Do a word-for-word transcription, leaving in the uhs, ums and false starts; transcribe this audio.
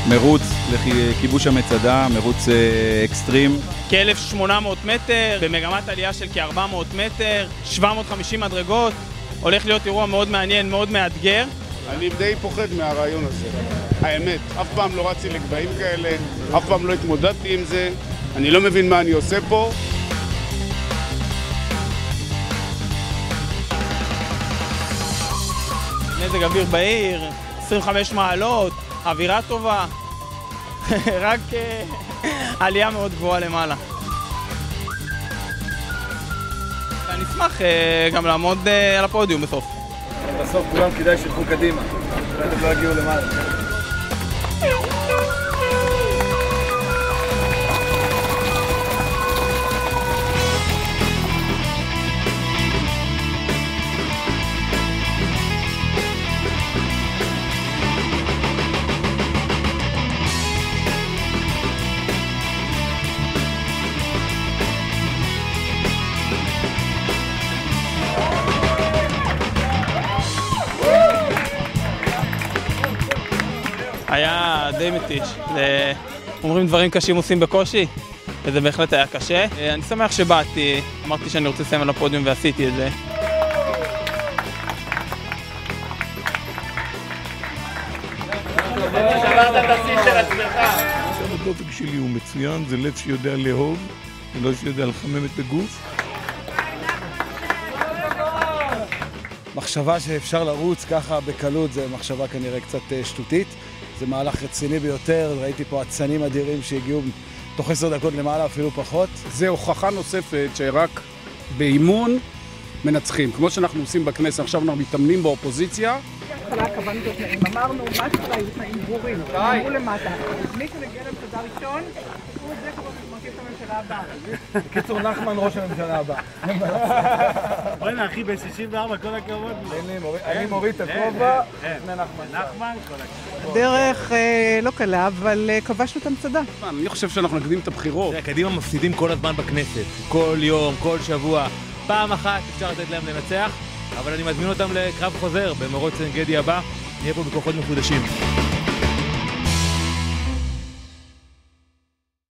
מרוץ לכיבוש המצדה, מרוץ אקסטרים. כ-אלף ושמונה מאות מטר, במגמת עלייה של כ-ארבע מאות מטר, שבע מאות וחמישים מדרגות. הולך להיות אירוע מאוד מעניין, מאוד מאתגר. אני די פוחד מהרעיון הזה, האמת. אף פעם לא רצתי לגבהים כאלה, אף פעם לא התמודדתי עם זה. אני לא מבין מה אני עושה פה. מזג אוויר בעיר, עשרים וחמש מעלות, אווירה טובה, רק עלייה מאוד גבוהה למעלה. אני אשמח גם לעמוד על הפודיום בסוף. בסוף כולם כדאי שילכו קדימה, ואתם לא יגיעו למעלה. היה די מתיש. אומרים דברים קשים עושים בקושי, וזה בהחלט היה קשה. אני שמח שבאתי, אמרתי שאני רוצה לסיים על הפודיום ועשיתי את זה. שברת את השיא של עצמך. הדופק שלי הוא מצוין, זה לב שיודע לאהוב, ולא שיודע לחמם את הגוף. מחשבה שאפשר לרוץ ככה בקלות זה מחשבה כנראה קצת שטותית. זה מהלך רציני ביותר, ראיתי פה עצנים אדירים שהגיעו תוך עשר דקות למעלה, אפילו פחות. זה הוכחה נוספת שרק באימון מנצחים. כמו שאנחנו עושים בכנסת, עכשיו אנחנו מתאמנים באופוזיציה. בהתחלה קבענו את התנאים, אמרנו מה שקרה, היו תנאים ברורים, אמרו למטה. מי שמגיע למסעדה ראשון, תקראו את זה כמו שמרכיב את הממשלה הבאה. בקיצור, נחמן ראש הממשלה הבא. בוא'נה אחי, ב-שישים וארבע כל הכבוד. אני מוריד את הכובע, לפני נחמן. נחמן, כל הכבוד. דרך לא קלה, אבל כבשנו את המצדה. אני חושב שאנחנו נקדים את הבחירות. קדימה מפסידים כל הזמן בכנסת, כל יום, כל שבוע. פעם אחת אפשר לתת להם לנצח, אבל אני מזמין אותם לקרב חוזר במרוץ עין גדי הבא. נהיה פה בכוחות מחודשים.